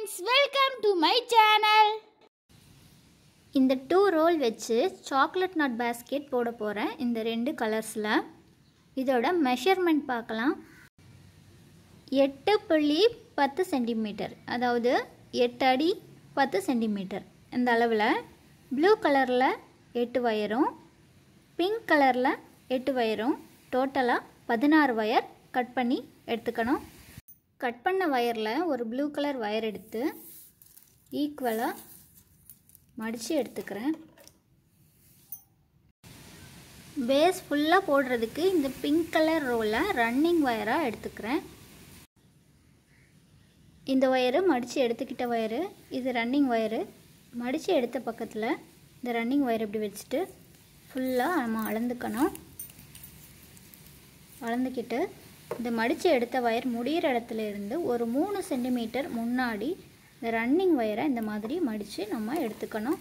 friends, welcome to my channel. இந்த 2 role வச்சு chocolate nut basket போட போறேன் இந்த ரெண்டு கலர்ஸ்ல. இதோட மெஷர்மென்ட் பார்க்கலாம். 8.10 cm, அதாவது 8 அடி 10 cm இந்த அளவுல ப்ளூ கலர்ல 8 வயரும் பிங்க் கலர்ல 8 வயரும் டோட்டலா 16 வயர் கட் பண்ணி எடுத்துக்கணும். கட் பண்ண வயர்ல ஒரு ப்ளூ கலர் வயர் எடுத்து ஈக்குவலா மடிச்சு எடுத்துக்கிறேன். பேஸ் ஃபுல்லா போடுறதுக்கு இந்த பிங்க் கலர் ரோல ரன்னிங் வயரா எடுத்துக்கிறேன். இந்த வயர் மடிச்சு எடுத்துக்கிட்ட வயர், இது ரன்னிங் வயர். மடிச்சு எடுத்த பக்கத்துல இந்த ரன்னிங் வயர் இப்படி வச்சிட்டு ஃபுல்லா நம்ம அளந்துக்கணும். அளந்துக்கிட்டு இந்த மடிச்சு எடுத்த வயர் முடியிற இடத்துல இருந்து ஒரு 3 cm முன்னாடி இந்த ரன்னிங் வயரை இந்த மாதிரி மடிச்சு நம்ம எடுத்துக்கணும்.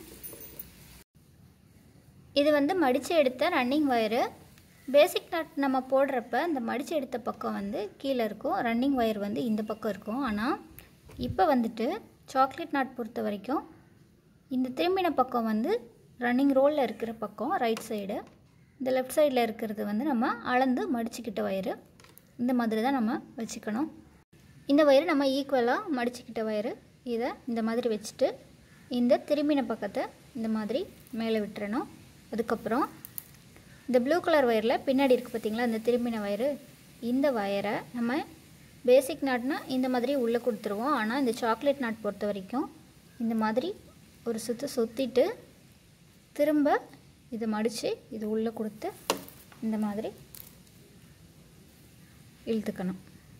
இது வந்து மடிச்சு எடுத்த ரன்னிங் வயர். பேசிக் நட் நம்ம போடுறப்ப இந்த மடிச்சு எடுத்த பக்கம் வந்து கீழே இருக்கும், ரன்னிங் வயர் வந்து இந்த பக்கம் இருக்கும். ஆனால் இப்போ வந்துட்டு சாக்லேட் நட் பொறுத்த வரைக்கும் இந்த திரும்பின பக்கம் வந்து ரன்னிங் ரோலில் இருக்கிற பக்கம் ரைட் சைடு, இந்த லெஃப்ட் சைடில் இருக்கிறது வந்து நம்ம அளந்து மடிச்சுக்கிட்ட வயர். இந்த மாதிரி தான் நம்ம வச்சுக்கணும். இந்த வயர் நம்ம ஈக்குவலாக மடிச்சுக்கிட்ட வயர். இதை இந்த மாதிரி வச்சுட்டு இந்த திரும்பின பக்கத்தை இந்த மாதிரி மேலே விட்டுறணும். அதுக்கப்புறம் இந்த ப்ளூ கலர் வயரில் பின்னாடி இருக்குது பார்த்திங்களா, இந்த திரும்பின வயர். இந்த வயரை நம்ம பேசிக் நாட்னா இந்த மாதிரி உள்ளே கொடுத்துருவோம். ஆனால் இந்த சாக்லேட் நாட் பொறுத்த வரைக்கும் இந்த மாதிரி ஒரு சுற்றிட்டு திரும்ப இதை மடித்து இது உள்ளே கொடுத்து இந்த மாதிரி இழுத்துக்கணும்.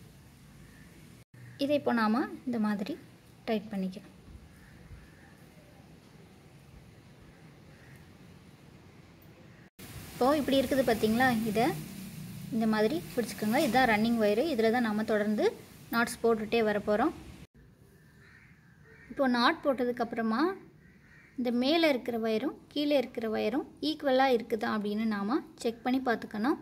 இதை இப்போ நாம் இந்த மாதிரி டைட் பண்ணிக்கலாம். இப்போது இப்படி இருக்குது பார்த்திங்களா, இதை இந்த மாதிரி பிடிச்சிக்கோங்க. இதுதான் ரன்னிங் வயரு. இதில் தான் நாம் தொடர்ந்து நாட்ஸ் போட்டுகிட்டே வர போகிறோம். இப்போது நாட் போட்டதுக்கப்புறமா இந்த மேலே இருக்கிற வயரும் கீழே இருக்கிற வயரும் ஈக்குவலாக இருக்குதா அப்படின்னு நாம் செக் பண்ணி பார்த்துக்கணும்.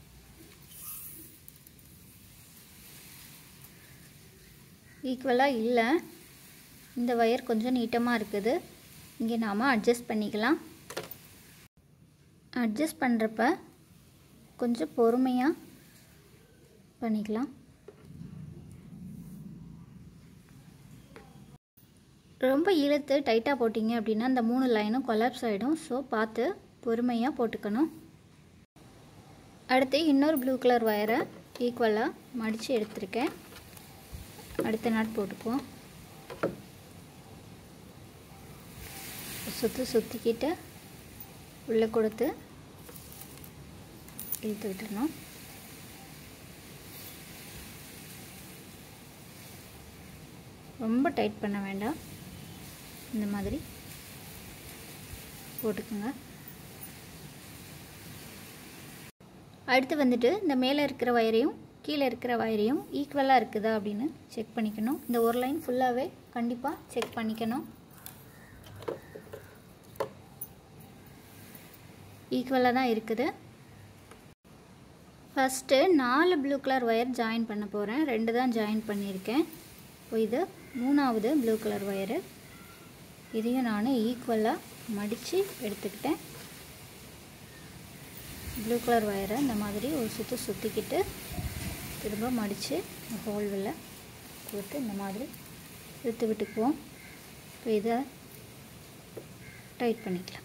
ஈக்குவலாக இல்லை, இந்த வயர் கொஞ்சம் நீட்டமாக இருக்குது. இங்கே நாம் அட்ஜஸ்ட் பண்ணிக்கலாம். அட்ஜஸ்ட் பண்ணுறப்ப கொஞ்சம் பொறுமையாக பண்ணிக்கலாம். ரொம்ப இழுத்து டைட்டாக போட்டிங்க அப்படின்னா இந்த 3 லைனும் கொலாப்ஸ் ஆகிடும். ஸோ பார்த்து பொறுமையாக போட்டுக்கணும். அடுத்து இன்னொரு ப்ளூ கலர் வயரை ஈக்குவலாக மடித்து எடுத்துருக்கேன். அடுத்த நாட் போட்டுக்குவோம். சுற்றிக்கிட்டு உள்ளே கொடுத்து இழுத்து விட்டுறணும். ரொம்ப டைட் பண்ண வேண்டாம், இந்த மாதிரி போட்டுக்கோங்க. அடுத்து வந்துட்டு இந்த மேலே இருக்கிற வயரையும் கீழே இருக்கிற வயரையும் ஈக்குவலாக இருக்குதா அப்படின்னு செக் பண்ணிக்கணும். இந்த ஒரு லைன் ஃபுல்லாகவே கண்டிப்பாக செக் பண்ணிக்கணும். ஈக்குவலாக தான் இருக்குது. First 4 blue colour wire join பண்ண போகிறேன். 2 தான் ஜாயின் பண்ணியிருக்கேன். இப்போ இது 3வது ப்ளூ கலர் வயரு. இதையும் நான் ஈக்குவலாக மடித்து எடுத்துக்கிட்டேன். ப்ளூ கலர் வயரை இந்த மாதிரி ஒரு சுற்றிக்கிட்டு திரும்ப மடித்து ஹோல்வில் கொடுத்து இந்த மாதிரி இழுத்து விட்டுக்குவோம். இப்போ இதை டைட் பண்ணிக்கலாம்.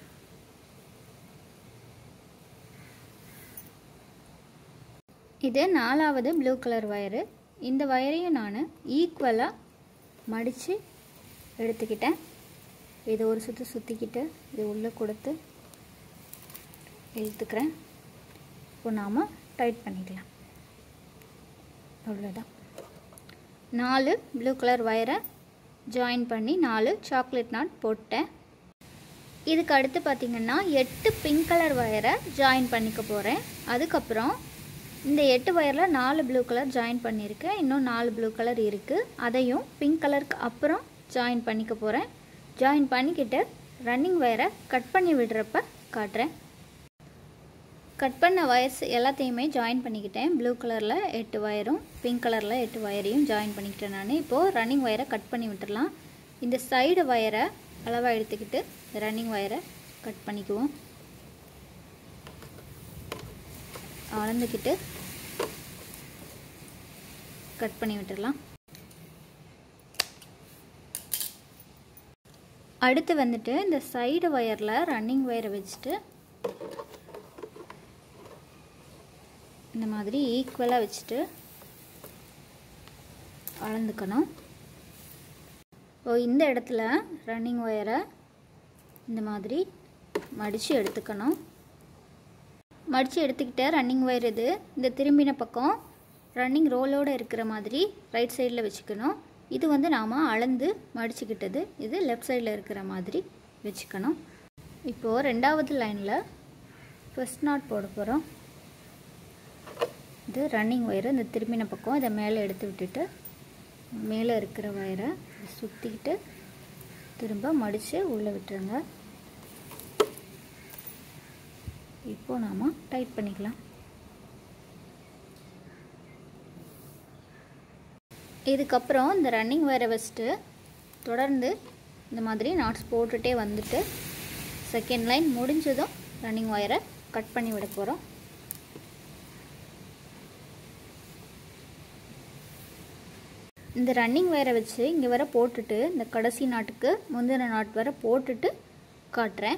இது 4வது ப்ளூ கலர் வயரு. இந்த வயரையும் நான் ஈக்குவலாக மடித்து எடுத்துக்கிட்டேன். இதை ஒரு சுற்றிக்கிட்டு இது உள்ளே கொடுத்து இழுத்துக்கிறேன். இப்போ நாம் டைட் பண்ணிக்கலாம். அவ்வளோதான். 4 ப்ளூ கலர் வயரை ஜாயின் பண்ணி 4 சாக்லேட் நாட் போட்டேன். இதுக்கு அடுத்து பார்த்திங்கன்னா 8 பிங்க் கலர் வயரை ஜாயின் பண்ணிக்க போகிறேன். அதுக்கப்புறம் இந்த 8 வயரில் 4 ப்ளூ கலர் ஜாயின் பண்ணியிருக்கேன். இன்னும் 4 ப்ளூ கலர் இருக்குது. அதையும் பிங்க் கலருக்கு அப்புறம் ஜாயின் பண்ணிக்க போகிறேன். ஜாயின் பண்ணிக்கிட்டு ரன்னிங் வயரை கட் பண்ணி விடுறப்ப காட்டுறேன். கட் பண்ண வயர்ஸ் எல்லாத்தையுமே ஜாயின் பண்ணிக்கிட்டேன். ப்ளூ கலரில் 8 வயரும் பிங்க் கலரில் 8 வயரையும் ஜாயின் பண்ணிக்கிட்டேன் நான். இப்போது ரன்னிங் வயரை கட் பண்ணி விட்டுடலாம். இந்த சைடு வயரை அளவாக எடுத்துக்கிட்டு ரன்னிங் வயரை கட் பண்ணிக்குவோம். அளந்துக்கிட்டு கட் பண்ணி விட்டுடலாம். அடுத்து வந்துட்டு இந்த சைடு வயரில் ரன்னிங் வயரை வச்சுட்டு இந்த மாதிரி ஈக்குவலாக வச்சுட்டு அளந்துக்கணும். இந்த இடத்துல ரன்னிங் வயரை இந்த மாதிரி மடித்து எடுத்துக்கணும். மடித்து எடுத்துக்கிட்ட ரன்னிங் வயர் இது இந்த திரும்பின பக்கம் ரன்னிங் ரோலோடு இருக்கிற மாதிரி ரைட் சைடில் வச்சுக்கணும். இது வந்து நாம் அளந்து மடிச்சுக்கிட்டது, இது லெஃப்ட் சைடில் இருக்கிற மாதிரி வச்சுக்கணும். இப்போது ரெண்டாவது லைனில் ஃபர்ஸ்ட் நாட் போட போகிறோம். இது ரன்னிங் வயரு இந்த திரும்பின பக்கம் இதை மேலே எடுத்து விட்டுட்டு மேலே இருக்கிற வயரை சுற்றிக்கிட்டு திரும்ப மடித்து உள்ளே விட்டுருங்க. இப்போது நாம் டைட் பண்ணிக்கலாம். இதுக்கப்புறம் இந்த ரன்னிங் வயரை வச்சுட்டு தொடர்ந்து இந்த மாதிரி நாட்ஸ் போட்டுகிட்டே வந்துட்டு செகண்ட் லைன் முடிஞ்சதும் ரன்னிங் வயரை கட் பண்ணி விட போகிறோம். இந்த ரன்னிங் வயரை வச்சு இங்கே வர போட்டுட்டு இந்த கடைசி நாட்டுக்கு முந்தின நாட் வர போட்டுட்டு காட்டுறேன்.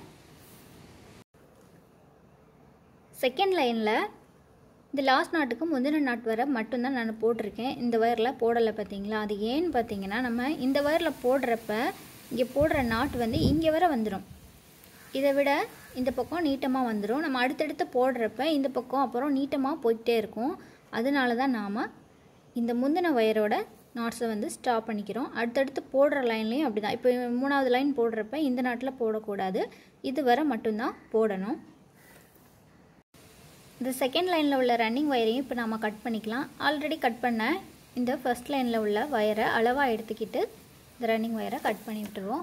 செகண்ட் லைனில் இந்த லாஸ்ட் நாட்டுக்கு முந்தின நாட் வர மட்டும்தான் நான் போட்டிருக்கேன். இந்த வயரில் போடலை பார்த்தீங்களா? அது ஏன்னு பார்த்தீங்கன்னா நம்ம இந்த வயரில் போடுறப்ப இங்கே போடுற நாட் வந்து இங்கே வர வந்துடும். இதை விட இந்த பக்கம் நீட்டமாக வந்துடும். நம்ம அடுத்தடுத்து போடுறப்ப இந்த பக்கம் அப்புறம் நீட்டமாக போய்கிட்டே இருக்கும். அதனால தான் நாம் இந்த முந்தின வயரோட நாட்ஸை வந்து ஸ்டாப் பண்ணிக்கிறோம். அடுத்தடுத்து போடுற லைன்லேயும் அப்படி தான். இப்போ 3வது லைன் போடுறப்ப இந்த நாட்டில் போடக்கூடாது, இது வர மட்டும்தான் போடணும். இந்த செகண்ட் லைனில் உள்ள ரன்னிங் வயரையும் இப்போ நாம் கட் பண்ணிக்கலாம். ஆல்ரெடி கட் பண்ண இந்த ஃபர்ஸ்ட் லைனில் உள்ள வயரை அளவாக எடுத்துக்கிட்டு இந்த ரன்னிங் வயரை கட் பண்ணி விட்டுருவோம்.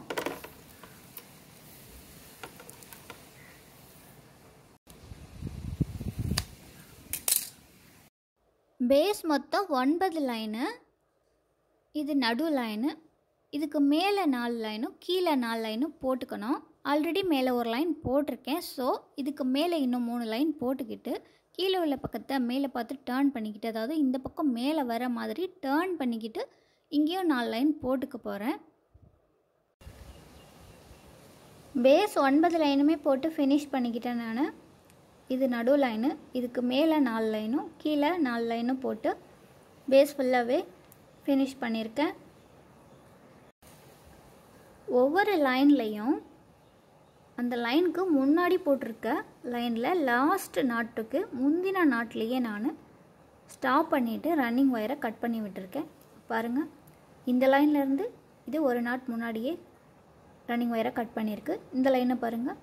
பேஸ் மொத்தம் 9 லைனு, இது நடு லைனு, இதுக்கு மேலே 4 லைனும் கீழே 4 லைனும் போட்டுக்கணும். ஆல்ரெடி மேலே ஒரு லைன் போட்டிருக்கேன். ஸோ இதுக்கு மேலே இன்னும் 3 லைன் போட்டுக்கிட்டு கீழே உள்ள பக்கத்தை மேலே பார்த்து டேர்ன் பண்ணிக்கிட்டு, அதாவது இந்த பக்கம் மேலே வர மாதிரி டேர்ன் பண்ணிக்கிட்டு இங்கேயும் 4 லைன் போட்டுக்க போகிறேன். பேஸ் 9 லைனுமே போட்டு ஃபினிஷ் பண்ணிக்கிட்டேன் நான். இது நடு லைனு, இதுக்கு மேலே 4 லைனும் கீழே 4 லைனும் போட்டு பேஸ் ஃபுல்லாகவே ஃபினிஷ் பண்ணியிருக்கேன். ஒவ்வொரு லைன்லேயும் அந்த லைனுக்கு முன்னாடி போட்டிருக்க லைனில் லாஸ்ட் நாட்டுக்கு முந்தின நாட்லேயே நான் ஸ்டாப் பண்ணிவிட்டு ரன்னிங் வயரை கட் பண்ணி விட்டுருக்கேன். பாருங்கள், இந்த லைன்லேருந்து இது ஒரு நாட் முன்னாடியே ரன்னிங் வயரை கட் பண்ணியிருக்கு. இந்த லைனை பாருங்கள்,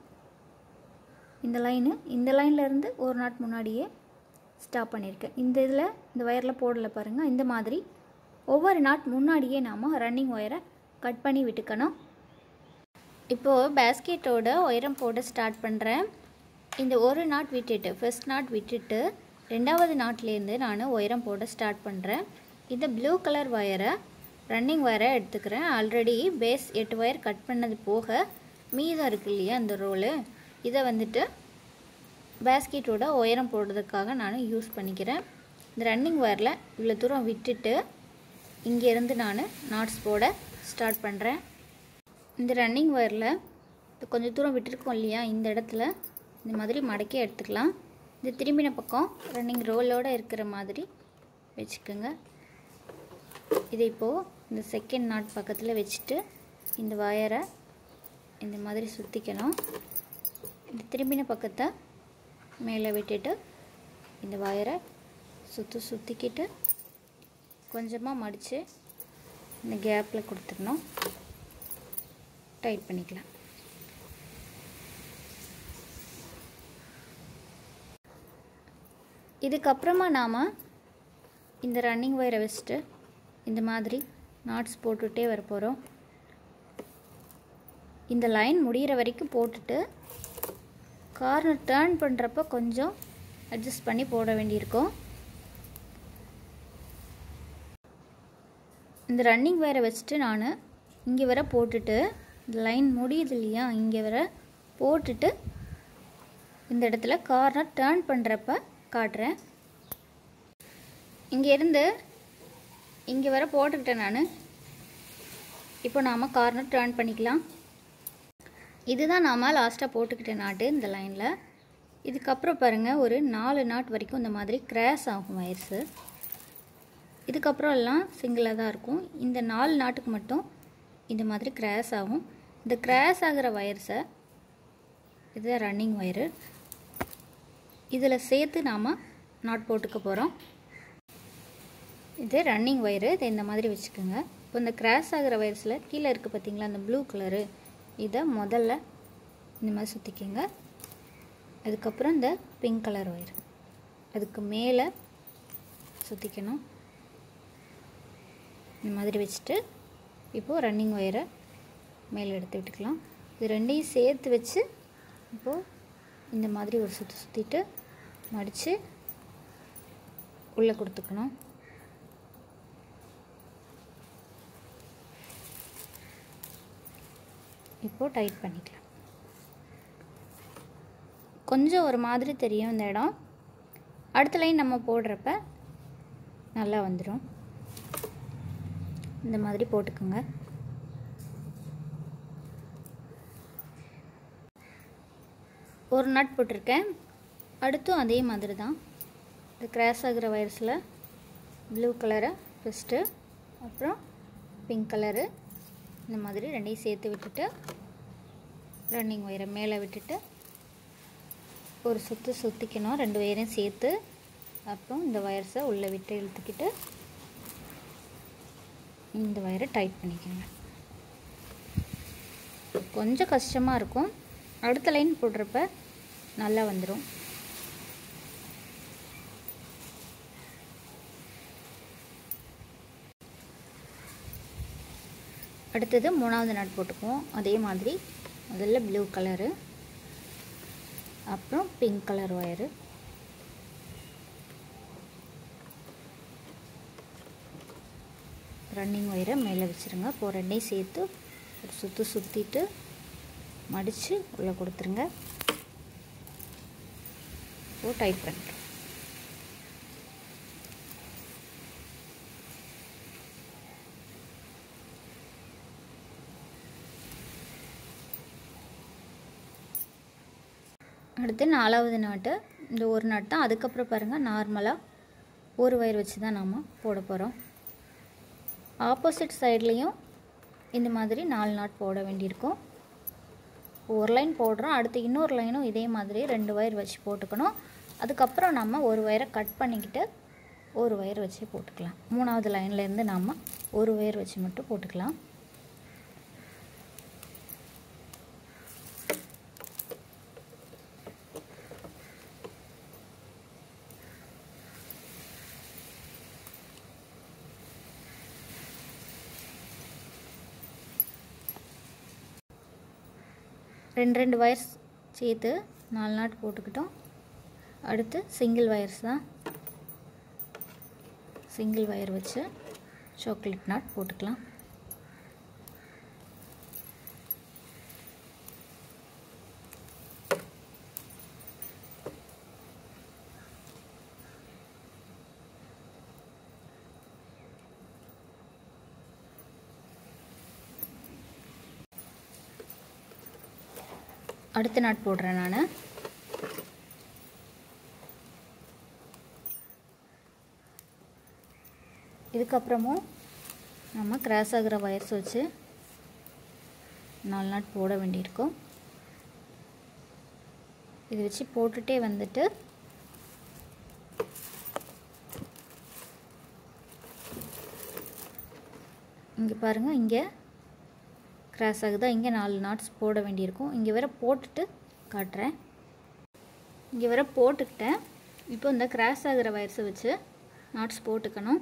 இந்த லைன்லேருந்து ஒரு நாட் முன்னாடியே ஸ்டாப் பண்ணியிருக்கேன். இந்த இதில் இந்த வயரில் போடலை பாருங்கள். இந்த மாதிரி ஒவ்வொரு நாட் முன்னாடியே நாம் ரன்னிங் ஒயரை கட் பண்ணி விட்டுக்கணும். இப்போது பேஸ்கெட்டோட உயரம் போட ஸ்டார்ட் பண்ணுறேன். இந்த ஒரு நாட் விட்டுட்டு ஃபர்ஸ்ட் நாட் விட்டுட்டு ரெண்டாவது நாட்லேருந்து நான் உயரம் போட ஸ்டார்ட் பண்ணுறேன். இந்த ப்ளூ கலர் வயரை ரன்னிங் வயரை எடுத்துக்கிறேன். ஆல்ரெடி பேஸ் 8 வயர் கட் பண்ணது போக மீதம் இருக்குது இல்லையா அந்த ரோலு, இதை வந்துட்டு பேஸ்கெட்டோட உயரம் போடுறதுக்காக நான் யூஸ் பண்ணிக்கிறேன். இந்த ரன்னிங் வயரில் இவ்வளோ தூரம் விட்டுட்டு இங்கேருந்து நான் நாட்ஸ் போட ஸ்டார்ட் பண்ணுறேன். இந்த ரன்னிங் வயரில் கொஞ்சம் தூரம் விட்டுருக்கோம் இல்லையா, இந்த இடத்துல இந்த மாதிரி மடக்கி எடுத்துக்கலாம். இந்த திரும்பின பக்கம் ரன்னிங் ரோலோடு இருக்கிற மாதிரி வச்சுக்கோங்க. இதை இப்போது இந்த செகண்ட் நாட் பக்கத்தில் வச்சுட்டு இந்த வயரை இந்த மாதிரி சுற்றிக்கணும். இந்த திரும்பின பக்கத்தை மேலே விட்டுட்டு இந்த வயரை சுற்றிக்கிட்டு கொஞ்சமாக மடித்து இந்த கேப்பில் கொடுத்துடணும். டைட் பண்ணிக்கலாம். இதுக்கப்புறமா நாம் இந்த ரன்னிங் வயரை வச்சுட்டு இந்த மாதிரி நாட்ஸ் போட்டுகிட்டே வர போகிறோம். இந்த லைன் முடிகிற வரைக்கும் போட்டுட்டு கார்னர் டர்ன் பண்ணுறப்ப கொஞ்சம் அட்ஜஸ்ட் பண்ணி போட வேண்டியிருக்கும். இந்த ரன்னிங் வயரை வச்சுட்டு நான் இங்கே வர போட்டுட்டு, இந்த லைன் முடியுது இல்லையா, இங்கே வர போட்டுட்டு இந்த இடத்துல கார்னர் டர்ன் பண்ணுறப்ப காட்டுறேன். இங்கேருந்து இங்கே வர போட்டுக்கிட்டேன் நான். இப்போ நாம் கார்னர் டர்ன் பண்ணிக்கலாம். இதுதான் நாம் லாஸ்ட்டாக போட்டுக்கிட்ட நாட்டு இந்த லைனில். இதுக்கப்புறம் பாருங்கள், ஒரு 4 நாட் வரைக்கும் இந்த மாதிரி கிராஸ் ஆகும் வயர்ஸு. இதுக்கப்புறம் எல்லாம் சிங்கிளாக தான் இருக்கும். இந்த 4 நாட்டுக்கு மட்டும் இந்த மாதிரி கிராஸ் ஆகும். இந்த கிராஸ் ஆகிற வயர்ஸை, இதுதான் ரன்னிங் வயரு, இதில் சேர்த்து நாம் நாட் போட்டுக்க போகிறோம். இது ரன்னிங் வயரு, இதை இந்த மாதிரி வச்சுக்கோங்க. இப்போ இந்த கிராஸ் ஆகிற வயர்ஸில் கீழே இருக்குது பார்த்திங்களா, அந்த ப்ளூ கலரு, இதை முதல்ல இந்த மாதிரி சுற்றிக்கோங்க. அதுக்கப்புறம் இந்த பிங்க் கலர் ஒயர் அதுக்கு மேலே சுற்றிக்கணும். இந்த மாதிரி வச்சுட்டு இப்போது ரன்னிங் ஒயரை மேலே எடுத்து விட்டுக்கலாம். இது ரெண்டையும் சேர்த்து வச்சு இப்போது இந்த மாதிரி ஒரு சுற்றிட்டு மடித்து உள்ளே கொடுத்துக்கணும். இப்போது டைட் பண்ணிக்கலாம். கொஞ்சம் ஒரு மாதிரி தெரியும் இந்த இடம். அடுத்த லைன் நம்ம போடுறப்ப நல்லா வந்துடும். இந்த மாதிரி போட்டுக்கோங்க. ஒரு நட் போட்டிருக்கேன். அடுத்தும் அதே மாதிரி தான். இந்த கிராஸ் ஆகிற வயர்ஸில் ப்ளூ கலரை ஃபஸ்ட்டு, அப்புறம் பிங்க் கலரு, இந்த மாதிரி ரெண்டையும் சேர்த்து விட்டுட்டு ரன்னிங் ஒயரை மேலே விட்டுட்டு ஒரு சுற்றிக்கணும். 2 ஒயரையும் சேர்த்து. அப்புறம் இந்த வயர்ஸை உள்ளே விட்டு இழுத்துக்கிட்டு இந்த வயரை டைட் பண்ணிக்கோங்க. கொஞ்சம் கஷ்டமாக இருக்கும். அடுத்த லைன் போடுறப்ப நல்லா வந்துடும். அடுத்தது 3வது நாட் போட்டுக்குவோம். அதே மாதிரி முதல்ல ப்ளூ கலரு, அப்புறம் பிங்க் கலர் ஒயரு, ரன்னிங் ஒயரை மேலே வச்சுருங்க. இப்போ ரெண்டையும் சேர்த்து ஒரு சுற்றிட்டு மடித்து உள்ளே கொடுத்துருங்க. இப்போ டைட் பண்ணுறேன். அடுத்து 4வது நாட்டு, இந்த ஒரு நாட் தான். அதுக்கப்புறம் பாருங்கள், நார்மலாக ஒரு ஒயர் வச்சு தான் நாம் போட போகிறோம். ஆப்போசிட் சைட்லேயும் இந்த மாதிரி 4 நாட் போட வேண்டியிருக்கும். ஒரு லைன் போடுறோம், அடுத்து இன்னொரு லைனும் இதே மாதிரி 2 ஒயர் வச்சு போட்டுக்கணும். அதுக்கப்புறம் நம்ம ஒரு ஒயரை கட் பண்ணிக்கிட்டு ஒரு ஒயர் வச்சு போட்டுக்கலாம். 3வது லைன்லேருந்து நாம் ஒரு ஒயர் வச்சு மட்டும் போட்டுக்கலாம். ரெண்டு வயர்ஸ் சேர்த்து 4 நாட் போட்டுக்கிட்டோம். அடுத்து சிங்கிள் வயர்ஸ் தான். சிங்கிள் வயர் வச்சு சாக்லேட் நாட் போட்டுக்கலாம். அடுத்த நாட் போடுறேன் நான். இதுக்கப்புறமும் நம்ம கிராஸ் ஆகிற வயர்ஸ் வச்சு 4 நாட் போட வேண்டியிருக்கும். இது வச்சு போட்டுட்டே வந்துட்டு இங்கே பாருங்கள், இங்கே கிராஸ் ஆகுதா, இங்கே 4 நாட்ஸ் போட வேண்டியிருக்கும். இங்கே வர போட்டுட்டு காட்டுறேன். இங்கே வர போட்டுக்கிட்டேன். இப்போ இந்த கிராஸ் ஆகிற வயர்ஸை வச்சு நாட்ஸ் போட்டுக்கணும்.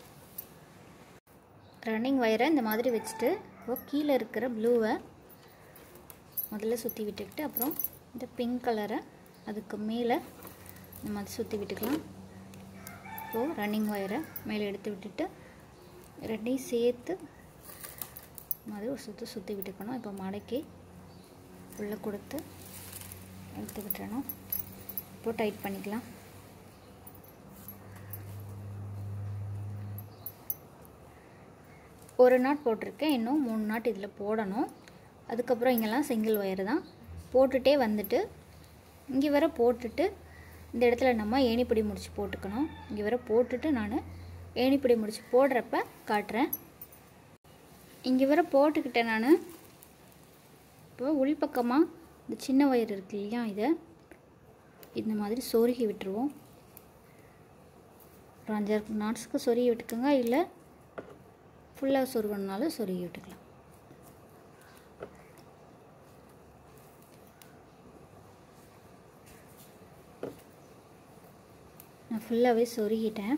ரன்னிங் வயரை இந்த மாதிரி வச்சுட்டு இப்போ கீழே இருக்கிற ப்ளூவை முதல்ல சுற்றி விட்டுக்கிட்டு அப்புறம் இந்த பிங்க் கலரை அதுக்கு மேலே இந்த மாதிரி சுற்றி விட்டுக்கலாம். இப்போது ரன்னிங் ஒயரை மேலே எடுத்து விட்டுட்டு ரெண்டையும் சேர்த்து மாதிரி ஒரு சுற்றி விட்டுக்கணும். இப்போ மடக்கி உள்ளே கொடுத்து எடுத்து விட்டுறணும். இப்போது டைட் பண்ணிக்கலாம். ஒரு நாட் போட்டிருக்கேன், இன்னும் 3 நாட் இதில் போடணும். அதுக்கப்புறம் இங்கெல்லாம் சிங்கிள் ஒயர் தான் போட்டுகிட்டே வந்துட்டு இங்கே வர போட்டுட்டு இந்த இடத்துல நம்ம ஏணிப்படி முடிச்சு போட்டுக்கணும். இங்கே வர போட்டுட்டு நான் ஏணிப்படி முடிச்சு போடுறப்ப காட்டுறேன். இங்கே வர போட்டுக்கிட்டேன் நான். இப்போ உள்பக்கமாக இந்த சின்ன ஒயர் இருக்கு இல்லையா, இதை இந்த மாதிரி சொருகி விட்டுருவோம். ஒரு 5 நாட்ஸ்க்கு சொருகி விட்டுக்கோங்க, இல்லை ஃபுல்லாக சொருகணுனாலும் சொருகி விட்டுக்கலாம். நான் ஃபுல்லாகவே சொருகிட்டேன்.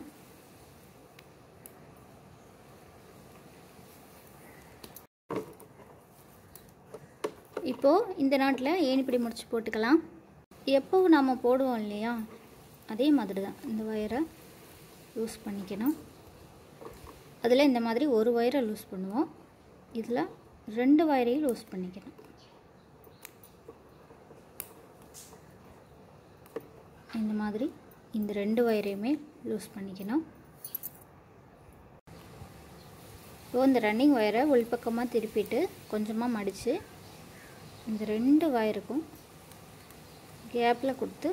இப்போது இந்த நாட்டில் ஏணிப்படி முடிச்சு போட்டுக்கலாம். எப்போவும் நாம் போடுவோம் இல்லையா, அதே மாதிரி தான் இந்த ஒயரை லூஸ் பண்ணிக்கணும். அதில் இந்த மாதிரி ஒரு ஒயரை லூஸ் பண்ணுவோம், இதில் 2 ஒயரையும் லூஸ் பண்ணிக்கணும். இந்த மாதிரி இந்த 2 ஒயரையுமே லூஸ் பண்ணிக்கணும். இப்போ இந்த ரன்னிங் ஒயரை உள்பக்கமாக திருப்பிட்டு கொஞ்சமாக மடித்து இந்த 2 ஒயருக்கும் கேப்பில் கொடுத்து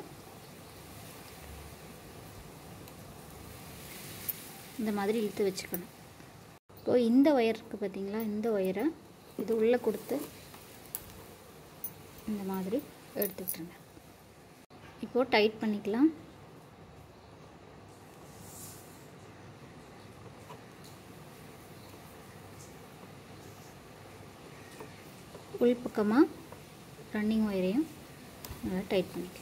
இந்த மாதிரி இழுத்து வச்சுக்கணும். இப்போது இந்த ஒயர் இருக்குது பார்த்திங்களா, இந்த ஒயரை இது உள்ளே கொடுத்து இந்த மாதிரி எடுத்துக்கிட்டுருங்க. இப்போது டைட் பண்ணிக்கலாம். உள்பக்கமாக ரன்னிங் ஒயரையும் நல்லா டைட் பண்ணிக்கலாம்.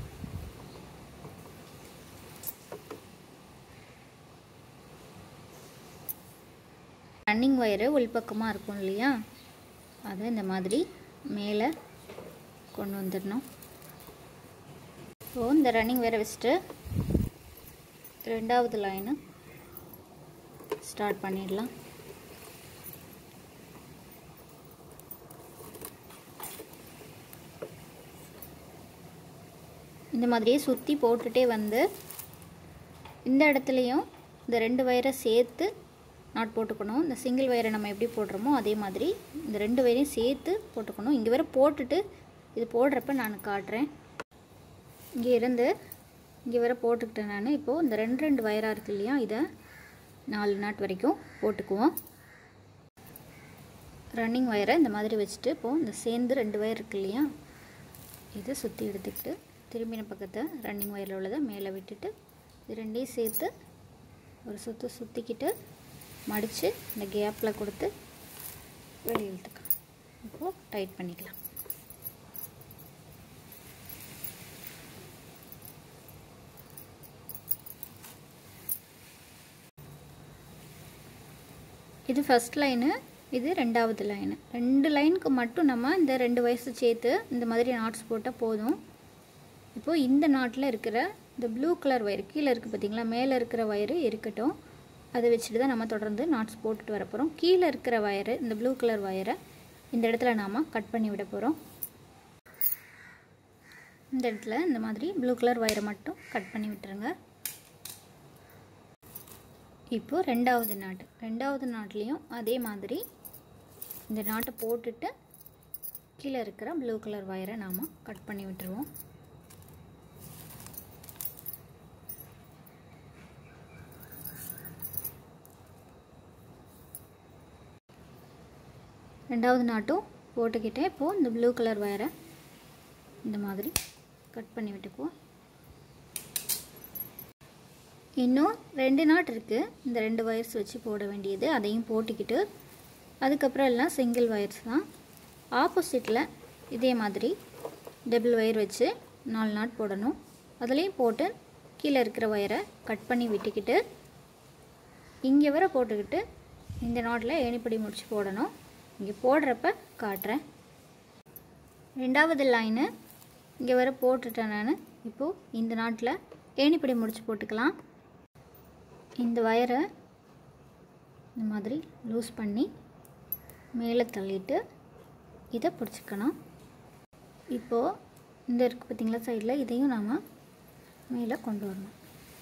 ரன்னிங் ஒயரு உள்பக்கமாக இருக்கும் இல்லையா, அதை இந்த மாதிரி மேலே கொண்டு வந்துடணும். ஸோ இந்த ரன்னிங் ஒயரை வச்சுட்டு 2வது லைனு ஸ்டார்ட் பண்ணிடலாம். இந்த மாதிரியே சுற்றி போட்டுகிட்டே வந்து இந்த இடத்துலையும் இந்த 2 ஒயரை சேர்த்து நாட் போட்டுக்கணும். இந்த சிங்கிள் ஒயரை நம்ம எப்படி போடுறோமோ அதே மாதிரி இந்த 2 ஒயரையும் சேர்த்து போட்டுக்கணும். இங்கே வர போட்டுட்டு இது போடுறப்ப நான் காட்டுறேன். இங்கே இருந்து இங்கே வர போட்டுக்கிட்டேன் நான். இப்போது இந்த 2 ஒயராக இருக்குது இல்லையா, இதை 4 நாட் வரைக்கும் போட்டுக்குவோம். ரன்னிங் ஒயரை இந்த மாதிரி வச்சுட்டு இப்போது இந்த சேர்ந்து 2 ஒயர் இருக்குது இல்லையா, இதை சுற்றி எடுத்துக்கிட்டு திரும்பின பக்கத்தை ரன்னிங் ஒயரில் உள்ளதை மேலே விட்டுட்டு இது 2ஐயும் சேர்த்து ஒரு சுற்றிக்கிட்டு மடித்து இந்த கேப்பில் கொடுத்து வெளியே இழுத்துக்கலாம். இப்போது டைட் பண்ணிக்கலாம். இது ஃபஸ்ட் லைனு, இது 2வது லைனு. 2 லைனுக்கு மட்டும் நம்ம இந்த 2 வயசு சேர்த்து இந்த மாதிரி நாட்ஸ் போட்டால் போதும். இப்போது இந்த நாட்டில் இருக்கிற இந்த ப்ளூ கலர் ஒயர் கீழே இருக்குது பார்த்திங்களா, மேலே இருக்கிற ஒயரு இருக்கட்டும். அதை வச்சுட்டு தான் நம்ம தொடர்ந்து நாட்ஸ் போட்டுட்டு வர போகிறோம். கீழே இருக்கிற ஒயரு இந்த ப்ளூ கலர் ஒயரை இந்த இடத்துல நாம் கட் பண்ணி விட போகிறோம். இந்த இடத்துல இந்த மாதிரி ப்ளூ கலர் ஒயரை மட்டும் கட் பண்ணி விட்டுருங்க. இப்போது 2வது நாட்லேயும் அதே மாதிரி இந்த நாட்டை போட்டுட்டு கீழே இருக்கிற ப்ளூ கலர் ஒயரை நாம் கட் பண்ணி விட்டுருவோம். ரெண்டாவது நாட்டும் போட்டுக்கிட்டே இப்போது இந்த ப்ளூ கலர் ஒயரை இந்த மாதிரி கட் பண்ணி விட்டுக்குவோம். இன்னும் 2 நாட் இருக்குது, இந்த 2 ஒயர்ஸ் வச்சு போட வேண்டியது. அதையும் போட்டுக்கிட்டு அதுக்கப்புறம் எல்லாம் சிங்கிள் ஒயர்ஸ் தான். ஆப்போசிட்டில் இதே மாதிரி டபுள் ஒயர் வச்சு 4 நாட் போடணும். அதுலேயும் போட்டு கீழே இருக்கிற ஒயரை கட் பண்ணி விட்டுக்கிட்டு இங்கே வர போட்டுக்கிட்டு இந்த நாட்டில் ஏணிப்படி முடிச்சு போடணும். இங்கே போடுறப்ப காட்டுறேன். 2வது லைனு இங்கே வர போட்டுட்டேன் நான். இப்போது இந்த நாட்டில் ஏணிப்படி முடிச்சு போட்டுக்கலாம். இந்த வயரை இந்த மாதிரி லூஸ் பண்ணி மேலே தள்ளிட்டு இதை பிடிச்சிக்கணும். இப்போது இந்த இருக்குது பார்த்திங்களா சைடில், இதையும் நாம் மேலே கொண்டு வரணும்.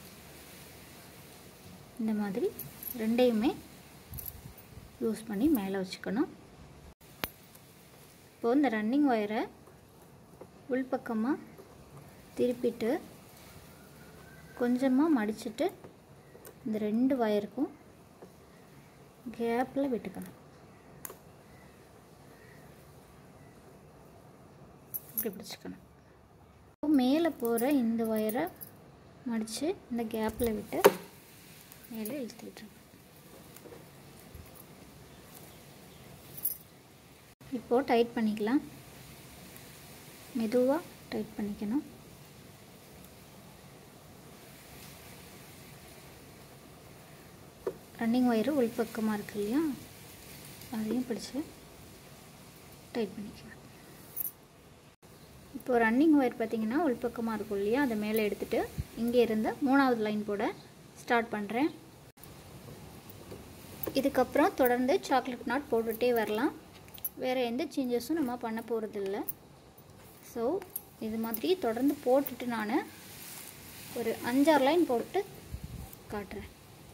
இந்த மாதிரி ரெண்டையுமே லூஸ் பண்ணி மேலே வச்சுக்கணும். இப்போது இந்த ரன்னிங் ஒயரை உள்பக்கமாக திருப்பிட்டு கொஞ்சமாக மடிச்சுட்டு இந்த 2 ஒயருக்கும் கேப்பில் விட்டுக்கணும். இப்படி பிடிச்சிக்கணும். மேலே போகிற இந்த ஒயரை மடித்து இந்த கேப்பில் விட்டு மேலே இழுத்து விட்டுருங்க. இப்போது டைட் பண்ணிக்கலாம். மெதுவாக டைட் பண்ணிக்கணும். ரன்னிங் ஒயரு உள்பக்கமாக இருக்கு இல்லையா, அதையும் பிடிச்சி டைட் பண்ணிக்கலாம். இப்போது ரன்னிங் ஒயர் பார்த்திங்கன்னா உள்பக்கமாக இருக்கும் இல்லையா, அதை மேலே எடுத்துகிட்டு இங்கே இருந்து 3வது லைன் போட ஸ்டார்ட் பண்ணுறேன். இதுக்கப்புறம் தொடர்ந்து சாக்லேட் நாட் போட்டுகிட்டே வரலாம். வேறு எந்த சேஞ்சஸும் நம்ம பண்ண போகிறதில்ல. ஸோ இது மாதிரி தொடர்ந்து போட்டுட்டு நான் ஒரு 5-6 லைன் போட்டு காட்டுறேன்.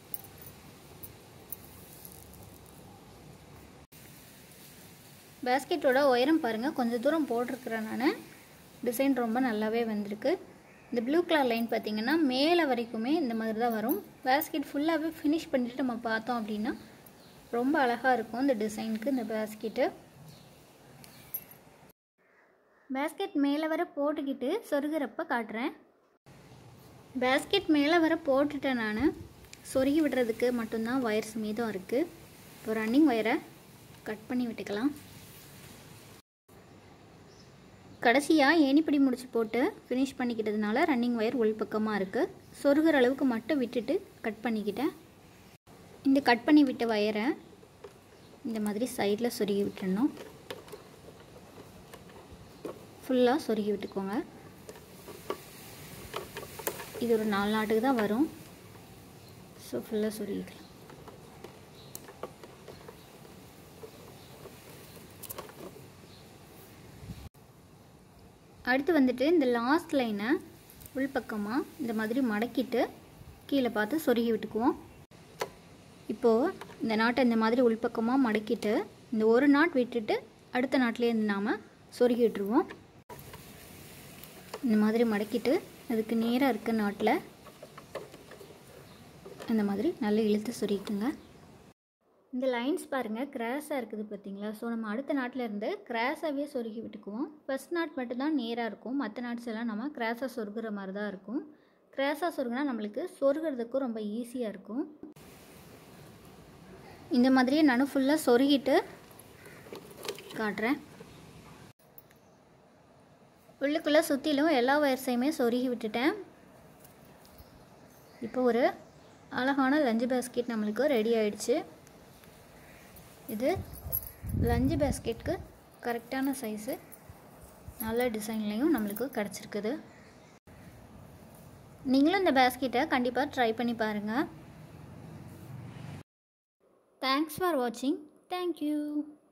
பேஸ்கெட்டோட உயரம் பாருங்கள், கொஞ்சம் தூரம் போட்டிருக்கிறேன் நான். டிசைன் ரொம்ப நல்லாவே வந்திருக்கு. இந்த ப்ளூ கலர் லைன் பார்த்திங்கன்னா மேலே வரைக்குமே இந்த மாதிரி தான் வரும். பேஸ்கெட் ஃபுல்லாகவே ஃபினிஷ் பண்ணிவிட்டு நம்ம பார்த்தோம் அப்படின்னா ரொம்ப அழகாக இருக்கும் இந்த டிசைனுக்கு இந்த பேஸ்கெட்டு. பேஸ்கெட் மேலே வர போட்டுக்கிட்டு சொருகிறப்ப காட்டுறேன். பேஸ்கெட் மேலே வர போட்டுட்டேன் நான். சொருகி விடுறதுக்கு மட்டும்தான் ஒயர்ஸ் மீதம் இருக்குது. இப்போ ரன்னிங் ஒயரை கட் பண்ணி விட்டுக்கலாம். கடைசியாக ஏணிப்படி முடிச்சு போட்டு ஃபினிஷ் பண்ணிக்கிட்டதுனால ரன்னிங் ஒயர் உள்பக்கமாக இருக்குது. சொருகிற அளவுக்கு மட்டும் விட்டுட்டு கட் பண்ணிக்கிட்டேன். இந்த கட் பண்ணி விட்ட ஒயரை இந்த மாதிரி சைடில் சொருகி விட்டுடணும். ஃபுல்லாக சொருகி விட்டுக்கோங்க. இது ஒரு 4 நாட்டுக்கு தான் வரும். ஸோ ஃபுல்லாக சொருகிக்கலாம். அடுத்து வந்துட்டு இந்த லாஸ்ட் லைனை உள்பக்கமாக இந்த மாதிரி மடக்கிட்டு கீழே பார்த்து சொருகி விட்டுக்குவோம். இப்போது இந்த நாட்டை இந்த மாதிரி உள்பக்கமாக மடக்கிட்டு இந்த ஒரு நாட் விட்டுட்டு அடுத்த நாட்டிலேருந்து நாம் சொருகி விட்டுருவோம். இந்த மாதிரி மடக்கிட்டு அதுக்கு நேராக இருக்க நாட்டில் இந்த மாதிரி நல்லா இழுத்து சொருகிக்குங்க. இந்த லைன்ஸ் பாருங்கள் கிராஸாக இருக்குது பார்த்தீங்களா. ஸோ நம்ம அடுத்த நாட்டில் இருந்து கிராஸாகவே சொருகி விட்டுக்குவோம். ஃபஸ்ட் நாட் மட்டும்தான் நேராக இருக்கும், மற்ற நாட்ஸ் எல்லாம் நம்ம கிராஸாக சொருகிற மாதிரி தான் இருக்கும். கிராஸாக சொருகினா நம்மளுக்கு சொருகிறதுக்கும் ரொம்ப ஈஸியாக இருக்கும். இந்த மாதிரியே நான் ஃபுல்லாக சொருகிட்டு காட்டுறேன். உள்ளுக்குள்ளே சுற்றிலும் எல்லா ஒயர்ஸையுமே சொருகி விட்டுட்டேன். இப்போ ஒரு அழகான லஞ்சு பேஸ்கெட் நம்மளுக்கு ரெடி ஆயிடுச்சு. இது லஞ்சு பேஸ்கெட்டுக்கு கரெக்டான சைஸு, நல்ல டிசைன்லேயும் நம்மளுக்கு கிடச்சிருக்குது. நீங்களும் இந்த பேஸ்கெட்டை கண்டிப்பாக ட்ரை பண்ணி பாருங்கள். தேங்க்ஸ் ஃபார் வாட்சிங். தேங்க்யூ.